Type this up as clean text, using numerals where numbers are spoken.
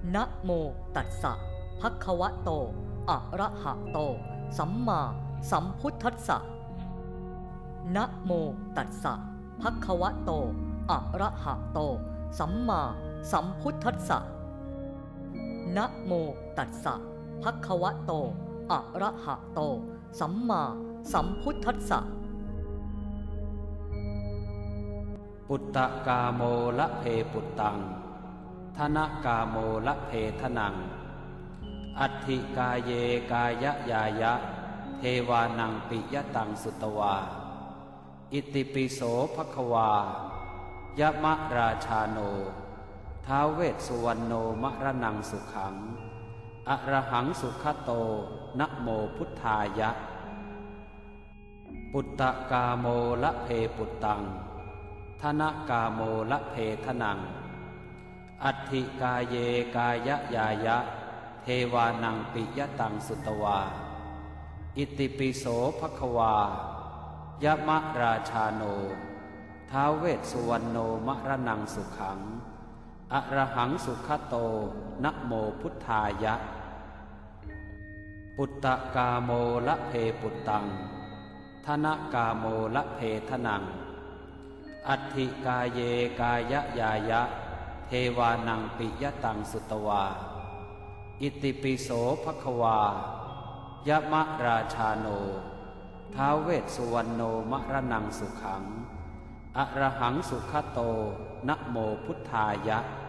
นะโมตัสสะภะคะวะโตอะระหะโตสัมมาสัมพุทธัสสะนะโมตัสสะภะคะวะโตอะระหะโตสัมมาสัมพุทธัสสะนะโมตัสสะภะคะวะโตอะระหะโตสัมมาสัมพุทธัสสะปุตตะกาโมละเพปุตตังธนกาโมละเพทนังอัตถิกาเยกายะยายะเทวานังปิยตังสุตวาอิติปิโสภควายะมะราชาโนท้าวเวสสุวรรณโนมะระนังสุขังอะระหังสุขโตนะโมพุทธายะปุตตะกาโมละเพปุตตังธนกาโมละเพทนังอัตถิกาเยกายะยายะเทวานังปิยตังสุตวาอิติปิโสภควายะมะราชาโนท้าวเวสสุวรรณโนมะระนังสุขังอะระหังสุขโตนะโมพุทธายะปุตตะกาโมละเพปุตตังธนกาโมละเพทนังอัตถิกาเยกายะยายะเทวานังปิยตังสุตวาอิติปิโสภควายะมะราชาโนท้าวเวสสุวรรณโนมะระนังสุขังอะระหังสุขโตนะโมพุทธายะ